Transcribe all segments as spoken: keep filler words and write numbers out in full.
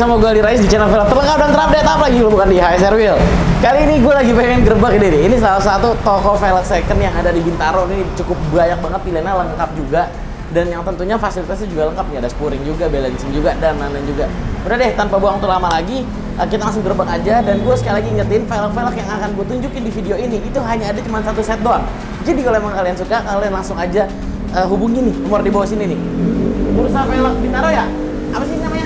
sama gue Ali Rais di channel velg terlengkap dan terupdate apa lagi bukan di H S R Wheel. Kali ini gue lagi pengen gerbek ini nih. Ini salah satu toko velg second yang ada di Bintaro. Ini cukup banyak banget, pilihannya lengkap juga. Dan yang tentunya fasilitasnya juga lengkap nih, ada spuring juga, balancing juga, dan lain-lain juga. Udah deh, tanpa buang waktu lama lagi, kita langsung gerbek aja. Dan gue sekali lagi ingetin, velg-velg yang akan gue tunjukin di video ini itu hanya ada cuma satu set doang. Jadi kalau emang kalian suka, kalian langsung aja uh, hubungi nih nomor di bawah sini nih. Bursa Velg Bintaro ya? Apa sih namanya?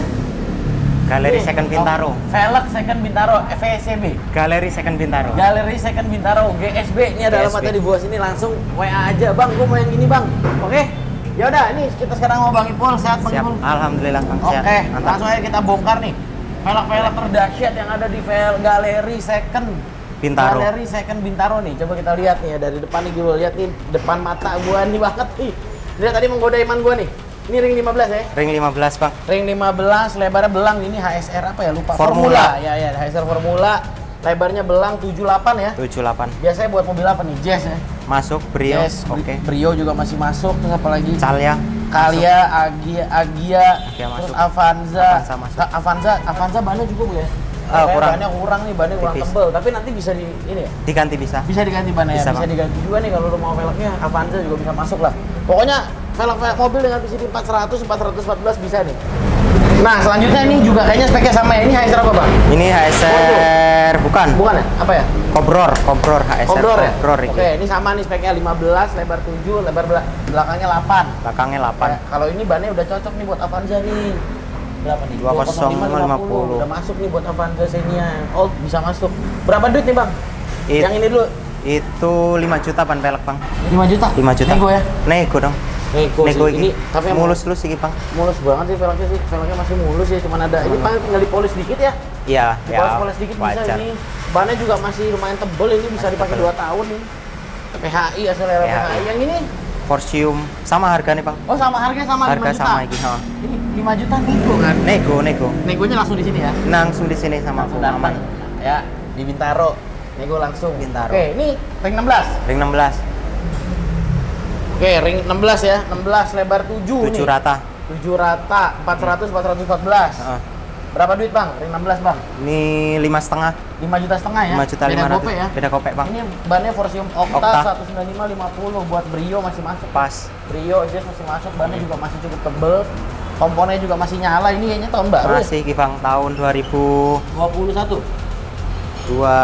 Galeri Second Bintaro. Oh, Velg Second Bintaro, V C B. Galeri Second Bintaro. Galeri Second Bintaro, G S B. Ini ada alamatnya di bawah sini, langsung W A aja, Bang. Gue mau yang ini, Bang. Oke? Ya udah, ini kita sekarang mau Bang Ipul, sehat Bang Ipul? Alhamdulillah Kang, sehat. Oke, langsung aja kita bongkar nih velg-velg terdahsyat yang ada di velg Galeri Second Bintaro. Galeri Second Bintaro nih. Coba kita lihat nih ya dari depan nih, gue lihat nih depan mata gua nih banget nih. Lihat tadi menggoda iman gua nih. Ini ring lima belas ya? Ring lima belas, Bang. Ring lima belas, lebarnya belang. Ini H S R apa ya? Lupa. Formula. Formula. Ya ya, H S R Formula. Lebarnya belang tujuh puluh delapan ya? tujuh puluh delapan. Biasanya buat mobil apa nih? Jazz ya? Masuk, Brio. Yes, Oke. Okay. Brio juga masih masuk. Terus apa lagi? Calya. Kalia, Agia, Agia, Agia terus masuk. Avanza. Avanza masuk. Ka- Avanza, Avanza bannya juga Bu ya? Uh, kurang. Bannya kurang nih, bannya kurang Tipis. tebel. Tapi nanti bisa di ini ya? Diganti bisa. Bisa diganti bannya ya? Bisa, Bisa Bang. diganti juga nih kalau lu mau velgnya. Avanza juga bisa masuk lah. Pokoknya velg-velg mobil dengan P C D empat ratus, empat ratus empat belas bisa nih. Nah, selanjutnya ini juga kayaknya speknya sama ya. Ini H S R apa, Bang? Ini H S R bukan. Bukan ya? Apa ya? Kobror, Kobror H S R. Kobror ya? Kobror ini. Oke, ini sama nih speknya lima belas, lebar tujuh, lebar bela- belakangnya delapan. Belakangnya delapan. Ya, kalau ini bannya udah cocok nih buat Avanza nih. Berapa nih? dua nol lima lima nol. Udah masuk nih buat Avanza Xenia. Oh, bisa masuk. Berapa duit nih, Bang? It- Yang ini dulu. Itu lima juta ban velg, Bang. lima juta? lima juta. Nego ya? Nego dong. Nego, Nego sih. ini. Tapi yang mulus-lus sih, Bang. mulus banget sih velgnya sih. Velgnya masih mulus ya, cuman ada ini paling tinggal dipolis dikit ya. Iya, ya. Dipolis-polis dikit bisa Wajar. ini. Bannya juga masih lumayan tebel, ini bisa dipakai dua tahun nih. P H I akselera P H I. Yang ini Forcium sama harganya, Bang. oh sama harganya sama Harga lima juta. sama iki, ha. Ini lima juta nego kan? Nego, nego. Negonya langsung di sini ya. Langsung di sini sama Langsung aku datang. aman. Ya, di Bintaro. Nego langsung. Bintaro. Oke, ini ring enam belas. Ring enam belas. Oke, ring enam belas ya. enam belas lebar tujuh nih. tujuh rata. tujuh rata, empat ratus, empat ratus empat belas. Heeh. Berapa duit, Bang? Ring enam belas, Bang. Ini lima setengah. lima juta setengah ya. lima juta Beda lima ratus. gope ya. Beda kopek, Bang. Ini bannya Forcium Octa, Octa. seratus sembilan puluh lima lima puluh buat Brio masih masuk. Pas. Brio aja masih masuk, bannya juga masih cukup tebel. Komponennya juga masih nyala. Ini kayaknya tahun baru. ya? Masih, Bang, tahun dua ribu dua puluh satu. dua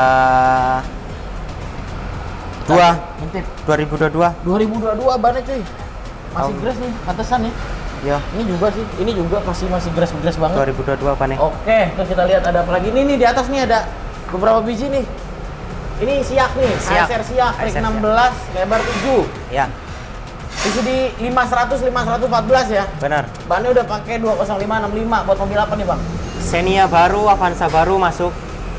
dua Intip. dua ribu dua puluh dua. dua ribu dua puluh dua bannya cuy. Masih Tahun. grass nih, pantesan ya. Ya, Ini juga sih, ini juga masih masih grass-grass banget. dua ribu dua puluh dua apa nih? Oke, terus kita lihat ada apa lagi. Ini nih di atas nih ada beberapa biji nih. Ini siak nih, Siak. H S R siak, ring H S R enam belas, lebar tujuh. Ya, Isi di lima seratus, lima seratus empat belas ya. benar. Bannya udah pakai dua nol lima enam lima buat mobil apa nih, Bang? Xenia baru, Avanza baru masuk.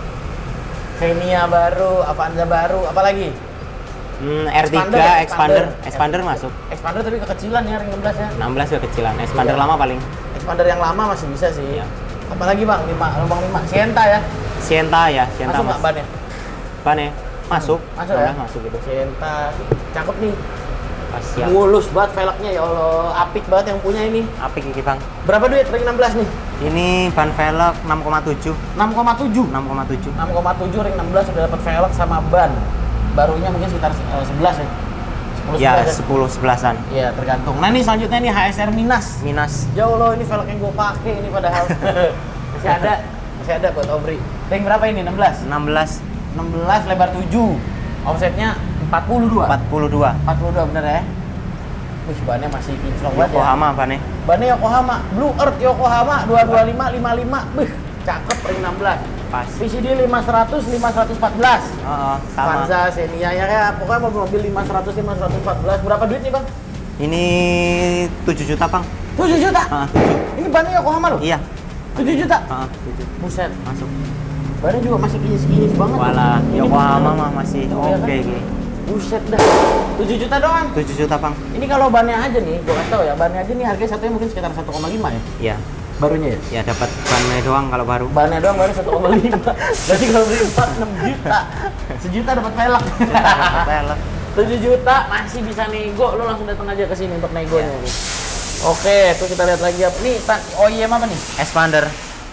Xenia baru, Avanza baru, apa lagi? Hmm, R tiga, Expander, Expander, Expander. Expander masuk. Expander tapi kekecilan ya ring enam belas ya. enam belas juga kecilan. Expander Iya. lama paling. Expander yang lama masih bisa sih. Iya. Apalagi, Bang? lima, lubang lima. Sienta ya. Sienta ya, Sienta Masuk nggak mas- bannya? Ban ya? Masuk. Masuk ya? enam belas masuk gitu. Sienta. Cakep nih. Pas siap. Mulus banget velgnya ya Allah. Apik banget yang punya ini. Apik iki, Bang. Berapa duit ring enam belas nih? Ini ban velg enam koma tujuh. enam koma tujuh. enam koma tujuh. enam koma tujuh ring enam belas udah dapat velg sama ban. Barunya mungkin sekitar eh, sebelas ya. sepuluh Ya, sebelas ya. sepuluh sebelasan. Iya, tergantung. Nah, ini selanjutnya nih H S R Minas. Minas. Ya Allah, ini velg yang gue pakai ini padahal. Masih ada. Masih ada buat Obri. Ring berapa ini? enam belas. enam belas enam belas lebar tujuh. Offsetnya empat puluh dua. empat puluh dua. empat puluh dua bener ya? Wih, bannya masih kinclong banget ya. Yokohama bannya. Bannya Yokohama, Blue Earth Yokohama dua dua lima lima lima. Bih, cakep ring enam belas. Pas. P C D lima seratus, lima seratus empat belas. Oh, sama. Avanza, Xenia ya kayak pokoknya mobil-mobil lima seratus, lima seratus empat belas. Berapa duit nih, Bang? Ini tujuh juta, Bang. tujuh juta. Ah, tujuh. Ini bannya Yokohama loh. Iya. tujuh juta. Ah, tujuh. Buset. Masuk. Bannya juga masih kinis-kinis banget. Walah, Ini Yokohama beneran. mah masih Oh, oke iya kan? iki. Buset dah. tujuh juta doang. tujuh juta, Bang. Ini kalau bannya aja nih, gua kasih tau ya, bannya aja nih harganya satunya mungkin sekitar satu koma lima ya. Iya. Barunya ya. Ya dapat bannya doang kalau baru. Bannya doang baru satu koma lima. Berarti kalau beli empat enam juta. Sejuta dapat velg. Velg. tujuh juta masih bisa nego, lo langsung datang aja ke sini untuk negonya Ya. nih. Oke, terus kita lihat lagi apa nih? O E M apa nih? Expander.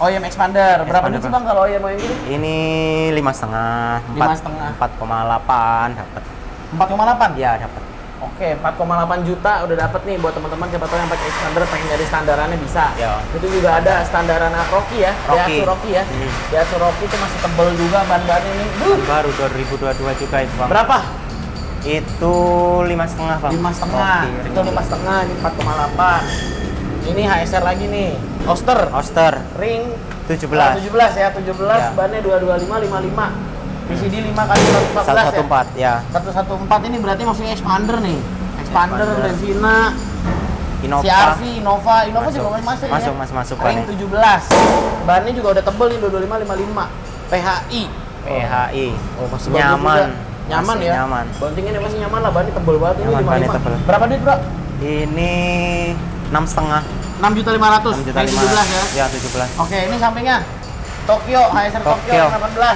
O E M expander. Berapa Expander, duit sih Bang. Bang kalau O E M O E M gini? Ini lima setengah, Lima setengah. empat koma delapan dapat. empat koma delapan? Ya dapat. Oke, empat koma delapan juta udah dapet nih buat teman-teman siapa tahu yang pakai expander pengen dari standarannya bisa. Ya. Itu juga ada standaran Rocky ya, Rocky. Daihatsu Rocky ya. Hmm. Daihatsu Rocky itu masih tebel juga ban-bannya nih. Duh. Baru dua ribu dua puluh dua juga itu Bang. Berapa? Itu lima setengah Bang. Lima setengah. Rocky. Itu lima setengah, ini empat koma delapan. Ini H S R lagi nih, Oster. Oster Ring tujuh belas. tujuh belas ya, tujuh belas, Ya. bannya dua dua lima lima lima. P C D lima kali seratus empat belas seratus empat ya. ya. seratus empat belas ini berarti maksudnya expander nih. Expander, Expander. Benzina, Innova. C R V, Innova, Innova Masuk. juga masih masuk ya. Masuk, masih masuk Ring bannya. tujuh belas. Bannya juga udah tebel nih dua dua lima lima lima. P H I. P H I. Oh, masih bagus Nyaman. juga. Nyaman Masih ya. Nyaman. Bantingnya masih nyaman lah, bannya tebel banget ini Nyaman, lima puluh lima. bannya tebel. Berapa duit, Bro? Ini enam setengah. enam juta lima ratus. enam juta lima tujuh belas ya. ratus. Ya tujuh belas. Oke, ini sampingnya Tokyo, H S R Tokyo Tokyo. delapan belas.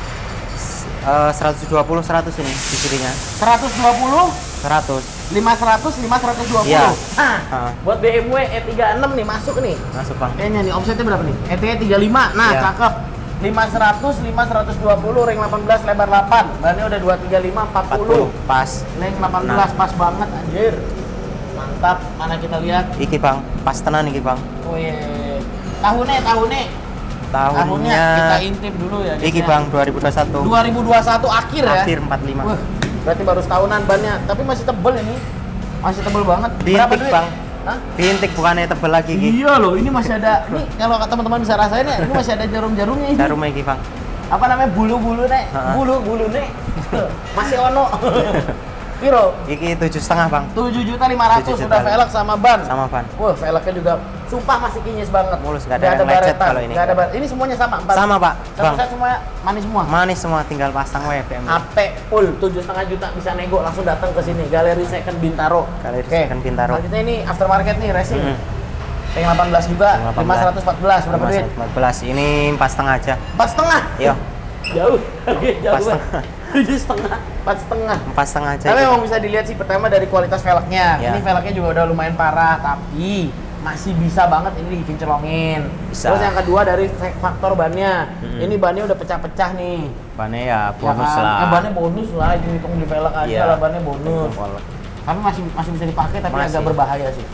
Eh, seratus dua puluh seratus ini di sininya. seratus dua puluh, seratus. lima ratus, lima seratus dua puluh. Iya. Nah, Ha. buat B M W E tiga puluh enam nih masuk nih. Masuk Bang. Kayaknya nih offsetnya berapa nih? E T E tiga puluh lima. Nah, Iya. cakep. lima seratus, lima seratus dua puluh, ring delapan belas, lebar delapan. Bannya udah dua tiga lima, empat empat puluh. puluh pas. Ring delapan belas Nah. pas banget anjir. Mantap. Mana kita lihat? Iki Bang, pas tenan iki Bang. Oh iya. Tahunnya, tahunnya. Tahunnya Tahunnya kita intip dulu ya. iki guys, ya. Bang dua ribu dua puluh satu. dua ribu dua puluh satu akhir ya. Akhir empat puluh lima. Wah, berarti baru setahunan bannya, tapi masih tebel ini. Masih tebel banget. Berapa Diintik duit? Bang. Hah? Diintik bukannya tebel lagi iki. Iya loh, ini masih ada. Ini kalau teman-teman bisa rasain ya, ini masih ada jarum-jarumnya ini. Jarum iki Bang. Apa namanya bulu-bulu nek? Ha-ha. Bulu-bulu nek. Masih ono. Piro? Iki tujuh setengah Bang. tujuh juta lima ratus tujuh udah juta. velg sama ban. Sama ban. Wah, velgnya juga sumpah masih kinyis banget. Mulus, nggak ada yang lecet baretan, kalau ini. nggak ada bar- Ini semuanya sama, empat. Sama Pak. Satu Bang. set semuanya manis semua. Manis semua tinggal pasang we B M W. A P full tujuh setengah juta bisa nego langsung datang ke sini Galeri Second Bintaro. Galeri Oke. Second Bintaro. Selanjutnya ini aftermarket nih racing. Mm. Ring delapan belas juga, Ring delapan belas. lima seratus empat belas berapa duit? empat belas. Ini empat setengah aja. Empat setengah. Iya. Jauh, oke jauh Empat banget. setengah. Tujuh setengah, empat setengah. Empat setengah aja. Tapi iki. memang bisa dilihat sih pertama dari kualitas velgnya. Ya. Ini velgnya juga udah lumayan parah, tapi masih bisa banget ini dikinclongin. Bisa. Terus yang kedua dari faktor bannya. Mm-mm. Ini bannya udah pecah-pecah nih. Bannya ya bonus Ya kan? lah. Eh, bannya bonus lah, hitung di velg aja Iya. lah bannya bonus. Tapi masih masih bisa dipakai tapi Masih. agak berbahaya sih.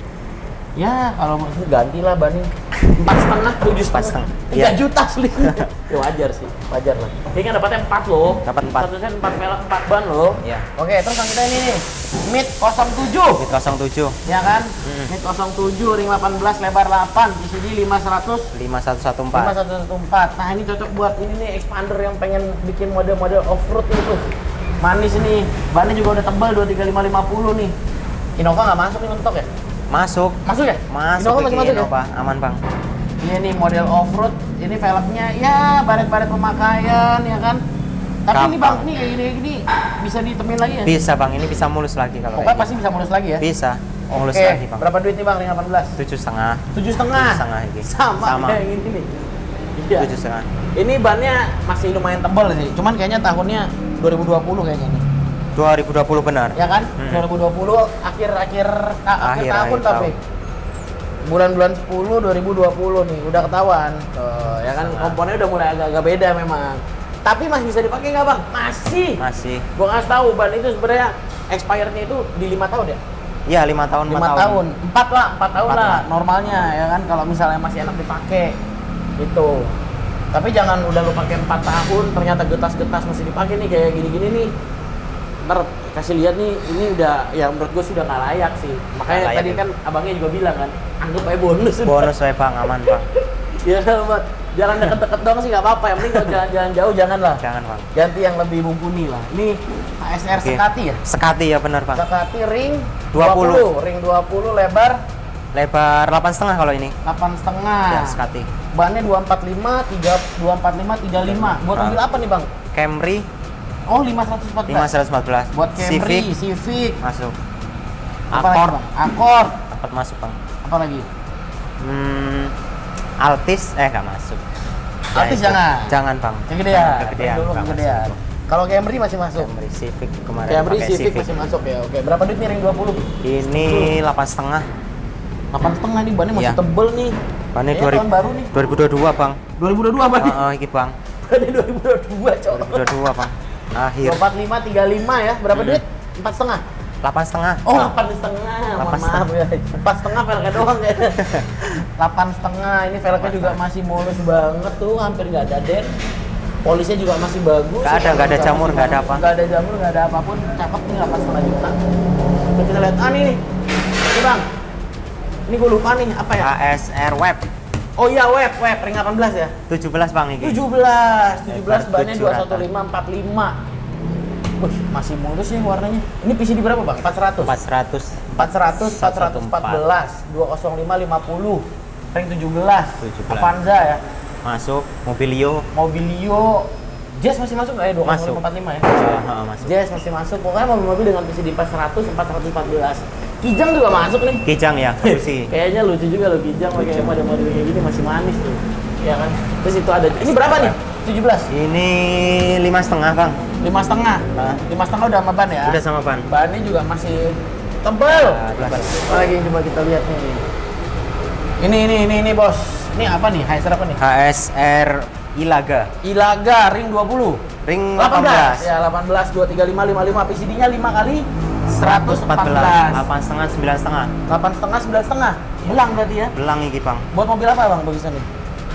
Ya kalau mau ganti lah bannya empat setengah, tujuh Empat setengah, setengah. tiga Iya. juta selisihnya. Ya wajar sih, wajar lah. Ini kan dapatnya empat loh. Dapat empat. Satu set empat velg empat ban loh. Iya. Oke, terus yang kita ini nih, Mid nol tujuh. Mid nol tujuh. Ya kan? Mm. Mid nol tujuh, ring delapan belas, lebar delapan, P C D lima seratus, lima satu satu lima empat. satu satu empat. Nah ini cocok buat ini nih expander yang pengen bikin model-model off-road itu. Manis ini, bannya juga udah tebal dua tiga lima lima puluh nih. Innova nggak masuk ini mentok ya? Masuk. Masuk ya? Masuk Innova masih iki masuk ya? Innova. Aman Bang. Iya nih model off-road, ini velgnya ya baret-baret pemakaian ya kan. Tapi ini bang, Gampang. ini kayak gini, gini bisa ditemin lagi ya? Bisa Bang, ini bisa mulus lagi kalau Pokoknya kayak pasti bisa mulus lagi ya? gini. Bisa. Mulus Oke, lagi Bang. berapa duit nih bang, ring delapan belas? Tujuh setengah. Tujuh setengah? Tujuh setengah ini. Sama, Sama. kayak gini nih. Iya. Tujuh setengah. Ini bannya masih lumayan tebal sih, cuman kayaknya tahunnya dua ribu dua puluh kayaknya nih. dua ribu dua puluh benar. Ya kan? Hmm. dua ribu dua puluh akhir-akhir ah, akhir, Akhir- tahun akhir tapi bulan-bulan sepuluh dua ribu dua puluh nih udah ketahuan. Tuh, ya kan Sama. komponennya udah mulai agak-agak beda memang. Tapi masih bisa dipakai nggak bang? Masih. Masih. Gua ngasih tahu ban itu sebenarnya expirednya itu di lima tahun ya? Iya, lima tahun, lima empat tahun. Empat lah, empat tahun Empat lah lah. normalnya ya kan kalau misalnya masih enak dipakai itu. Tapi jangan udah lu pakai empat tahun ternyata getas-getas masih dipakai nih kayak gini-gini nih. Ntar kasih lihat nih, ini udah ya menurut gue sudah nggak layak sih. Makanya Nggak layak tadi ya. kan abangnya juga bilang kan, anggap aja bonus. udah. Bonus we Bang, aman Bang. Ya Bang. Jangan deket-deket dong sih nggak apa-apa. Yang penting kalau jalan-jalan jauh jangan lah. Jangan Bang. Ganti yang lebih mumpuni lah. Ini H S R Oke. Sekati ya? Sekati ya benar Bang. Sekati ring dua puluh. ring dua puluh lebar Lebar delapan setengah kalau ini. delapan setengah. Ya, Sekati. Bannya dua empat lima, tiga dua empat lima, tiga lima. Buat Ah. mobil apa nih bang? Camry Oh lima seratus empat belas. lima seratus empat belas. Buat Camry, Civic Civic. masuk. Apa lagi, Accord Bang? Accord. dapat masuk Bang. Apa lagi? Hmm, Altis eh nggak masuk. Ya, Altis itu. jangan. Jangan Bang. Kegedean. Jangan Kegedean. Dulu nggak kegedean. masuk. Kalau Camry masih masuk. Camry Civic kemarin Camry pakai Civic, masih masuk ya. Oke. Berapa duit nih ring dua puluh? Ini delapan setengah. delapan setengah nih bannya masih Iya. tebel nih. Bannya Kayaknya tahun baru nih. dua ribu dua puluh dua, Bang. dua ribu dua puluh dua Bang. Heeh, iki, Bang. Bannya dua ribu dua puluh dua, Cok. dua ribu dua puluh dua, Bang. Akhir. dua empat lima tiga lima ya. Berapa Hmm. duit? empat setengah. delapan setengah. Oh, delapan setengah. Mohon maaf ya. empat setengah velgnya doang kayaknya. delapan setengah. Ini velgnya juga masih mulus banget tuh, hampir nggak ada dent. Polisnya juga masih bagus. Nggak ada, nggak ada jamur, nggak ada apa. Nggak ada jamur, nggak ada apapun. Cakep nih delapan setengah juta. Coba kita lihat. Ah, nih nih. Ini Bang. Ini gue lupa nih, apa ya? H S R Web. Oh iya, web, web, ring delapan belas ya? tujuh belas, Bang, ini. tujuh belas, tujuh belas Lebar bannya tujuh dua rata. satu lima empat lima. Wih, masih mulus ya warnanya. Ini P C D berapa, Bang? empat ratus. empat ratus. empat ratus, empat ratus empat belas, dua nol lima lima puluh. Ring tujuh belas. tujuh belas. Avanza ya. Masuk Mobilio. Mobilio. Jazz masih masuk nggak ya? dua nol Masuk. lima empat lima ya? Iya, heeh, masuk. Jazz masih masuk. Pokoknya mobil-mobil dengan P C D empat ratus, empat ratus empat belas. Kijang juga masuk nih. Kijang ya, sih. Kayaknya lucu juga loh Kijang pakai model-model kayak gini masih manis tuh. Ya kan? Terus itu ada. Ini berapa nih? tujuh belas. Ini lima setengah, Bang. Lima setengah. Hah? Lima setengah udah sama ban ya? Udah sama ban. Bannya juga masih tebal. Nah, tebal. Apa lagi yang coba kita lihat nih? Ini ini ini ini bos. Ini apa nih? H S R apa nih? H S R Ilaga. Ilaga ring dua puluh. Ring delapan delapan belas. belas. Ya delapan belas dua tiga lima lima lima. P C D-nya lima kali seratus empat belas. delapan setengah, sembilan setengah. delapan setengah sembilan setengah. Belang berarti ya? Belang iki, Bang. Buat mobil apa Bang bagusan nih?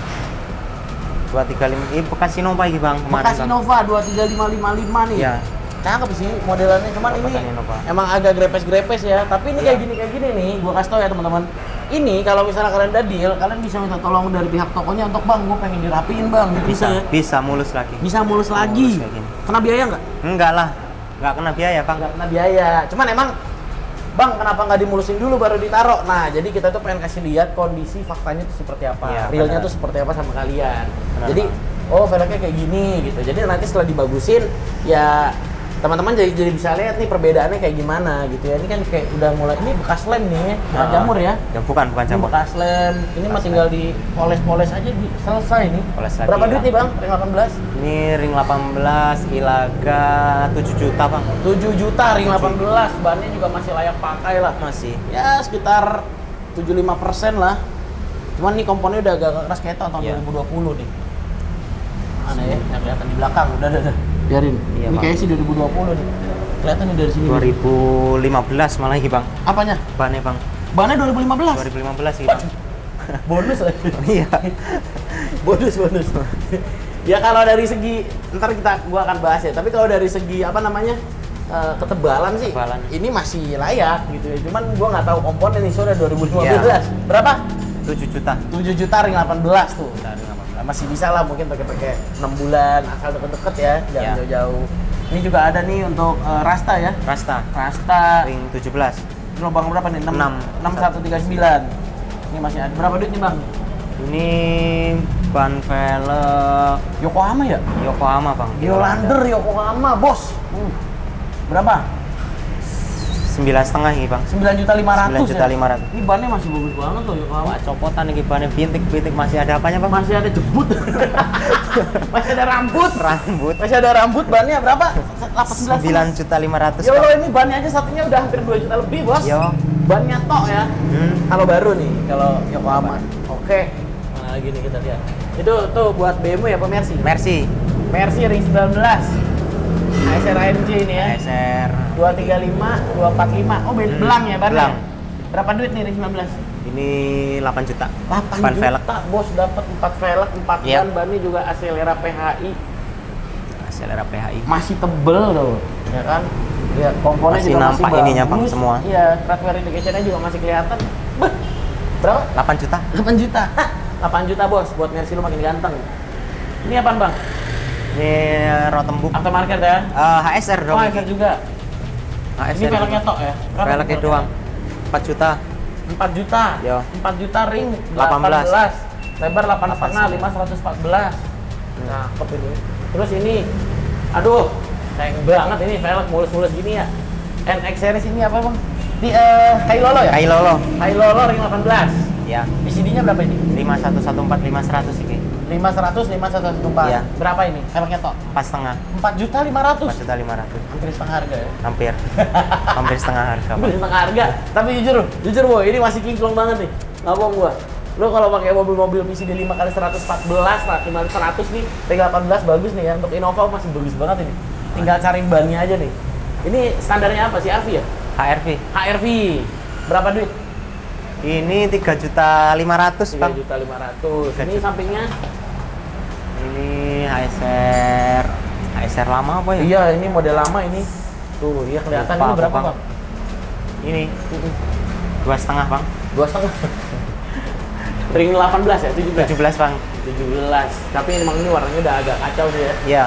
dua tiga lima. Ini bekas Innova iki, Bang. Kemarin, Bekas Bang. Innova dua tiga lima lima lima nih. Iya. Cakep sih modelannya, cuman ini Bekas Innova. emang agak grepes-grepes ya. Tapi ini kayak gini kayak gini nih, gua kasih tau ya teman-teman. Ini kalau misalnya kalian udah deal, kalian bisa minta tolong dari pihak tokonya untuk Bang, gua pengen dirapiin Bang, gitu Bisa, ya. bisa mulus lagi. Bisa mulus lagi. kayak gini. Kena biaya nggak? Enggak lah. Enggak kena biaya, Bang. Nggak kena biaya. Cuman emang Bang, kenapa nggak dimulusin dulu baru ditaruh? Nah, jadi kita tuh pengen kasih lihat kondisi faktanya itu seperti apa, Iya, realnya benar. tuh seperti apa sama kalian. Benar, jadi, Bang. oh velgnya kayak gini gitu. Jadi nanti setelah dibagusin, ya teman-teman jadi jadi bisa lihat nih perbedaannya kayak gimana gitu ya. Ini kan kayak udah mulai, ini bekas lem nih, bukan Ah, jamur ya. Ya bukan, bukan Ini jamur. bekas lem. Ini mah tinggal dipoles-poles aja, di, selesai nih. Poles lagi, Berapa ya. duit nih Bang? Ring delapan belas? Ini ring delapan belas, Ilaga tujuh juta, Bang. tujuh juta ring delapan belas. Bannya juga masih layak pakai lah. Masih. Ya sekitar tujuh puluh lima persen lah. Cuman nih komponnya udah agak keras kayak tahun Iya. dua ribu dua puluh nih. Mana ya? Yang kelihatan di belakang. Udah, udah, udah. Biarin. Iya, Ini Bang. kayaknya sih dua ribu dua puluh nih. Kelihatan nih dari sini. dua nih. ribu lima belas malah iki, Bang. Apanya? Bannya, Bang. Bannya dua ribu lima belas. dua ribu lima belas iki, Bang. Bonus lah. Iya. bonus, bonus. Ya kalau dari segi, ntar kita gua akan bahas ya. Tapi kalau dari segi apa namanya? eh, ketebalan sih, Ketebalan. ini masih layak gitu ya. Cuman gua nggak tahu komponen nih soalnya dua ribu lima belas. Iya. Berapa? tujuh juta. tujuh juta ring delapan belas tuh. Nah, ring delapan belas. Nah, masih bisa lah mungkin pakai-pakai enam bulan asal deket-deket ya, jangan Ya. jauh-jauh. Ini juga ada nih untuk eh, Rasta ya. Rasta. Rasta Ring tujuh belas. lubang berapa nih? Enam. enam satu tiga sembilan. Ini masih ada. Berapa duit nih, Bang? Ini ban velg Yokohama ya? Yokohama, Bang. Yolander Yokohama, Bos. Uh. Berapa? Sembilan setengah ini, Bang. sembilan juta lima ratus. sembilan juta lima ratus. Ini bannya masih bagus banget loh Yokohama. Wah, copotan ini bannya bintik-bintik, masih ada apanya, Bang? Masih ada jebut. Masih ada rambut. Rambut. Masih ada rambut, bannya berapa? sembilan juta lima ratus. Ya Allah, ini bannya aja satunya udah hampir dua juta lebih, Bos. Yo. Bannya tok ya. Hmm. Kalau baru nih, kalau Yokohama. Oke. Mana lagi nih kita lihat. Itu tuh buat B M W ya, Pak Mercy? Mercy. Mercy ring sembilan belas. H S R A M G ini ya. S R dua tiga lima, dua empat lima. Oh, bel- Hmm, belang ya bannya. belang. Berapa duit nih ring sembilan belas? Ini delapan juta. delapan Ban juta, velg. Bos, dapat empat velg, empat Iya. ban, bannya juga Acelera P H I. Acelera P H I. Masih tebel loh, ya kan? Ya, komponnya Masih juga nampak masih ininya, Bang, bagus. semua. Iya, track wear indication-nya juga masih kelihatan. Beh, berapa? delapan juta. delapan juta. delapan juta, Bos, buat Mercy lu makin ganteng. Ini apaan, Bang? Ini Rotembuk. Aftermarket ya? Eh, H S R dong. Oh, H S R juga. H S R. Ini velgnya tok ya? Berapa Velgnya velgnya? doang. empat juta. empat juta. Yo. empat juta ring delapan delapan belas. belas. Lebar delapan delapan setengah, lima seratus empat belas. Nah, kep ini. Terus ini, aduh, sayang banget ini velg mulus-mulus gini ya. N X series ini apa, Bang? Di uh, Kailolo ya? Kailolo. Kailolo ring delapan belas. Ya. P C D-nya berapa ini? lima satu satu empat lima seratus ini. lima seratus, lima satu satu empat. Iya. Berapa ini? Velgnya tok? Empat setengah. empat juta lima ratus. Empat juta lima ratus. Hampir setengah harga ya. Hampir. Hampir setengah harga. Hampir Bang. setengah harga. Tapi jujur, jujur boy, ini masih kinclong banget nih. Nggak bohong gua. Lu kalau pakai mobil-mobil P C D lima kali seratus empat belas lah, lima seratus nih, T delapan belas bagus nih ya. Untuk Innova masih bagus banget ini. Tinggal cari bannya aja nih. Ini standarnya apa sih, H R V ya? H R V. H R V. Berapa duit? Ini tiga juta lima ratus, tiga Bang. juta lima ratus. Ini sampingnya? Ini H S R. H S R lama apa ya? Iya, ini model lama ini. Tuh, iya kelihatan. Lupa, Ini berapa, Bang? Bang? Ini dua setengah, Bang. Dua setengah. Ring delapan belas ya? tujuh belas? tujuh belas, Bang. tujuh belas. Tapi emang ini warnanya udah agak kacau sih ya. Iya.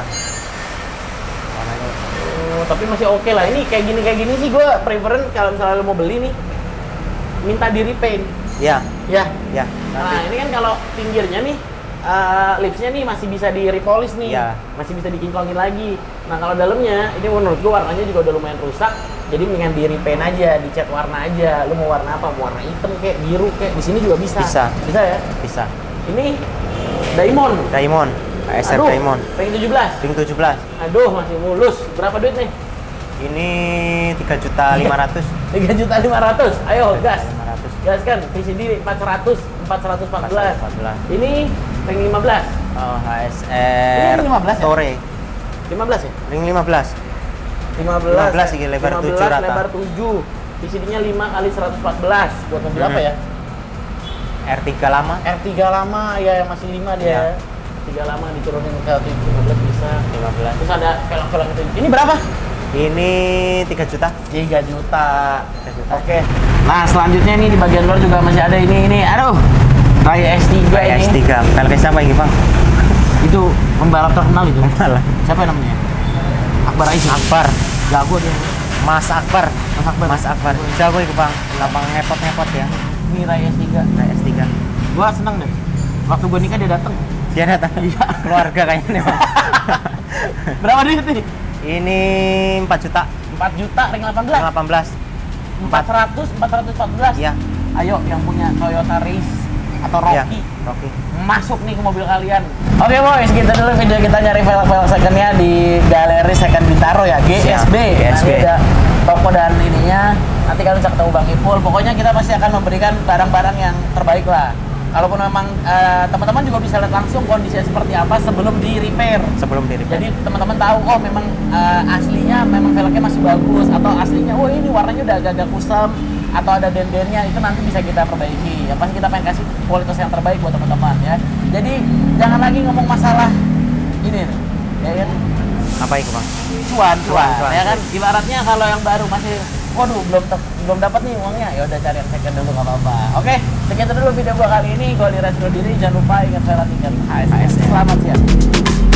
Oh, tapi masih oke lah. Ini kayak gini kayak gini sih gue preferen kalau misalnya lo mau beli nih, minta di repaint. Iya. Ya. Ya. Nah, ini kan kalau pinggirnya nih, uh, lipsnya nih masih bisa di repolish nih, Iya. masih bisa dikinclongin lagi. Nah, kalau dalamnya, ini menurut gue warnanya juga udah lumayan rusak. Jadi mendingan di repaint aja, dicat warna aja. Lu mau warna apa? Mau warna hitam kayak biru kayak di sini juga bisa. Bisa. Bisa ya? Bisa. Ini Diamond. Diamond. H S R Aduh, Diamond. ring tujuh belas. Ring tujuh belas. Aduh, masih mulus. Berapa duit nih? Ini tiga juta lima ratus. tiga juta lima ratus. Ayo, gas. lima ratus. Gas kan, P C D empat ratus, empat ratus empat belas. empat belas. Ini ring lima belas. Oh, H S Ini R lima belas ya? Torre. lima belas ya? Ring lima belas. lima belas. lima belas ini lebar lima belas, tujuh rata. lebar tujuh. P C D-nya lima kali seratus empat belas. Buat mobil Hmm. apa ya? R tiga lama. R tiga lama ya, yang masih lima dia. Iya. R tiga lama diturunin ke lima belas bisa. lima belas. Terus ada velg-velg itu. Ini berapa? Ini tiga juta. tiga juta. tiga juta. Oke. Nah, selanjutnya nih di bagian luar juga masih ada ini ini. Aduh. Ray S tiga ini. S tiga. Velgnya siapa ini, Bang? Itu pembalap terkenal itu. Malah. Siapa namanya? Akbar Aisyah. Akbar. Jago dia. Mas Akbar. Mas Akbar. Mas Akbar. Jago itu, Bang. Gampang ngepot-ngepot ya. Ini Ray S tiga. Nah, S tiga. Gua seneng deh. Waktu gua nikah dia dateng. Dia datang. Iya. Keluarga kayaknya, Bang. Berapa duit nih? Ini empat juta. empat juta ring delapan belas. delapan belas. empat ratus, empat ratus empat belas. Iya. Ayo yang punya Toyota Race atau Iya. Rocky. Rocky. Masuk nih ke mobil kalian. Oke boys, kita dulu video kita nyari velg-velg secondnya di Galeri Second Bintaro ya, G S B. G S B. Nanti ada toko dan ininya. Nanti kalian bisa ketemu Bang Ipul. Pokoknya kita pasti akan memberikan barang-barang yang terbaik lah. Kalaupun memang eh, teman-teman juga bisa lihat langsung kondisinya seperti apa sebelum di repair. Sebelum di repair. Jadi teman-teman tahu, oh memang eh, aslinya memang velgnya masih bagus, atau aslinya, oh ini warnanya udah agak-agak kusam, atau ada den-dennya, itu nanti bisa kita perbaiki. Yang pasti kita pengen kasih kualitas yang terbaik buat teman-teman ya. Jadi jangan lagi ngomong masalah ini, ya kan? Apa itu, Bang? Cuan, cuan, cuan. ya kan? Ibaratnya kalau yang baru masih, waduh belum belum dapat nih uangnya, ya udah cari yang second dulu nggak apa-apa. Oke, sekian dulu video gua kali ini. Gua Lira Diri, jangan lupa ingat saya latihan H S S. Selamat siang.